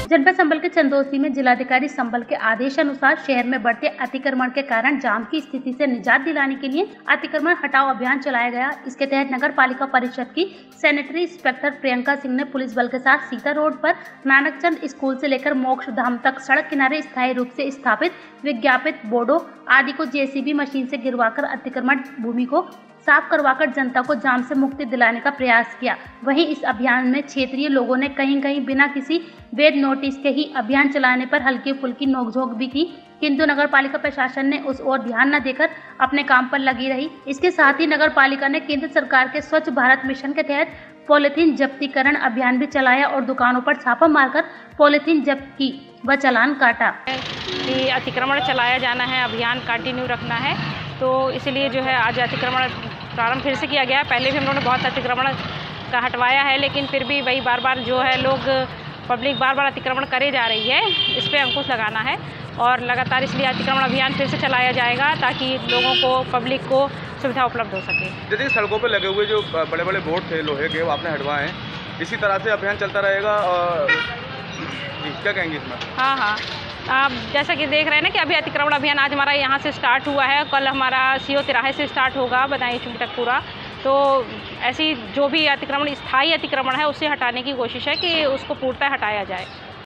जनपद संबल के चंदौसी में जिलाधिकारी संबल के आदेशानुसार शहर में बढ़ते अतिक्रमण के कारण जाम की स्थिति से निजात दिलाने के लिए अतिक्रमण हटाओ अभियान चलाया गया। इसके तहत नगर पालिका परिषद की सैनिटरी इंस्पेक्टर प्रियंका सिंह ने पुलिस बल के साथ सीता रोड पर नानकचंद स्कूल से लेकर मोक्ष धाम तक सड़क किनारे स्थायी रूप से स्थापित विज्ञापित बोर्डों आदि को जेसीबी मशीन से गिरवाकर अतिक्रमण भूमि को साफ करवाकर जनता को जाम से मुक्ति दिलाने का प्रयास किया। वहीं इस अभियान में क्षेत्रीय लोगों ने कहीं कहीं बिना किसी वैध नोटिस के ही अभियान चलाने पर हल्की फुल्की नोकझोंक भी की, किंतु नगर पालिका प्रशासन ने उस ओर ध्यान न देकर अपने काम पर लगी रही। इसके साथ ही नगर पालिका ने केंद्र सरकार के स्वच्छ भारत मिशन के तहत पॉलीथीन जब्तीकरण अभियान भी चलाया और दुकानों पर छापा मारकर पॉलीथीन जब्त की व चालान काटा। अतिक्रमण चलाया जाना है, अभियान कंटिन्यू रखना है, तो इसलिए जो है आज अतिक्रमण प्रारंभ फिर से किया गया। पहले भी हम लोगों ने बहुत अतिक्रमण का हटवाया है, लेकिन फिर भी वही बार बार जो है पब्लिक बार अतिक्रमण करे जा रही है। इस पर अंकुश लगाना है और लगातार इसलिए अतिक्रमण अभियान फिर से चलाया जाएगा ताकि लोगों को, पब्लिक को सुविधा उपलब्ध हो सके। जैसे सड़कों पर लगे हुए जो बड़े बड़े बोर्ड थे लोहे के, वो आपने हटवाए हैं, इसी तरह से अभियान चलता रहेगा। जी, क्या कहेंगे इसमें? हाँ, आप जैसा कि देख रहे हैं ना कि अभी अतिक्रमण अभियान आज हमारा यहाँ से स्टार्ट हुआ है, कल हमारा सीओ तिराहे से स्टार्ट होगा बदायूं चौकी तक पूरा। तो ऐसी जो भी अतिक्रमण स्थायी अतिक्रमण है उससे हटाने की कोशिश है कि उसको पूर्णतः हटाया जाए।